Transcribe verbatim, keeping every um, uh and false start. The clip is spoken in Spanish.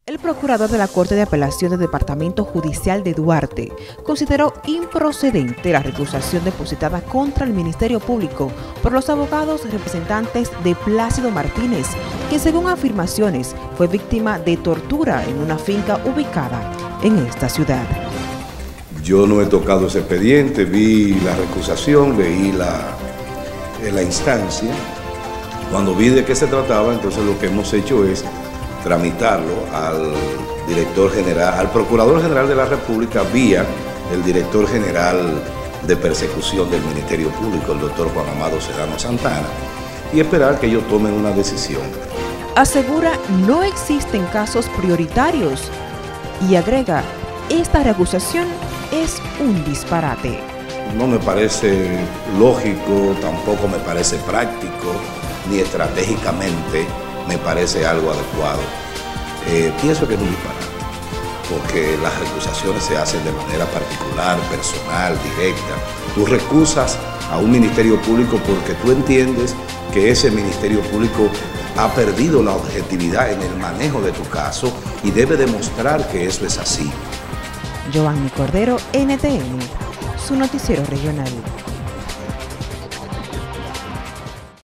El procurador de la Corte de Apelación del Departamento Judicial de Duarte consideró improcedente la recusación depositada contra el Ministerio Público por los abogados representantes de Plácido Martínez, que según afirmaciones fue víctima de tortura en una finca ubicada en esta ciudad. Yo no he tocado ese expediente, vi la recusación, leí la, la instancia. Cuando vi de qué se trataba, entonces lo que hemos hecho es tramitarlo al director general, al Procurador General de la República vía el director general de persecución del Ministerio Público, el doctor Juan Amado Sedano Santana, y esperar que ellos tomen una decisión. Asegura no existen casos prioritarios y agrega, esta recusación es un disparate. No me parece lógico, tampoco me parece práctico, ni estratégicamente me parece algo adecuado. Eh, pienso que es un disparate, porque las recusaciones se hacen de manera particular, personal, directa. Tú recusas a un ministerio público porque tú entiendes que ese ministerio público ha perdido la objetividad en el manejo de tu caso y debe demostrar que eso es así. Giovanni Cordero, N T N, su noticiero regional.